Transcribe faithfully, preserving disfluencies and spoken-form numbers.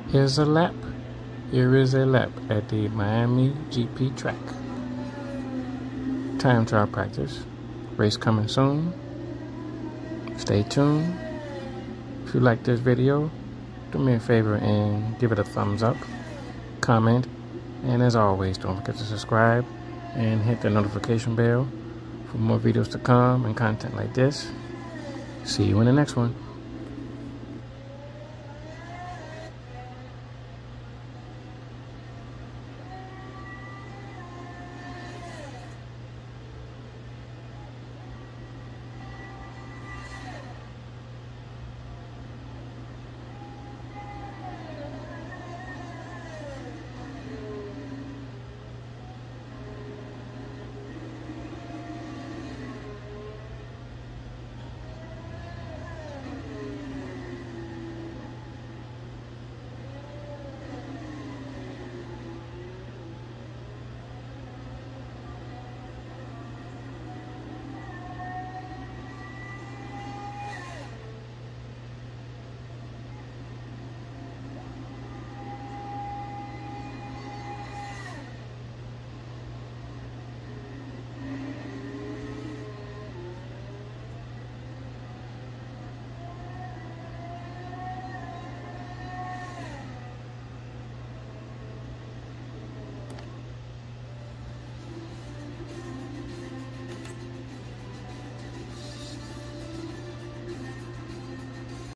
Here's a lap. Here is a lap at the Miami G P track. Time trial practice. Race coming soon. Stay tuned. If you like this video, do me a favor and give it a thumbs up, comment, and as always, don't forget to subscribe and hit the notification bell for more videos to come and content like this. See you in the next one.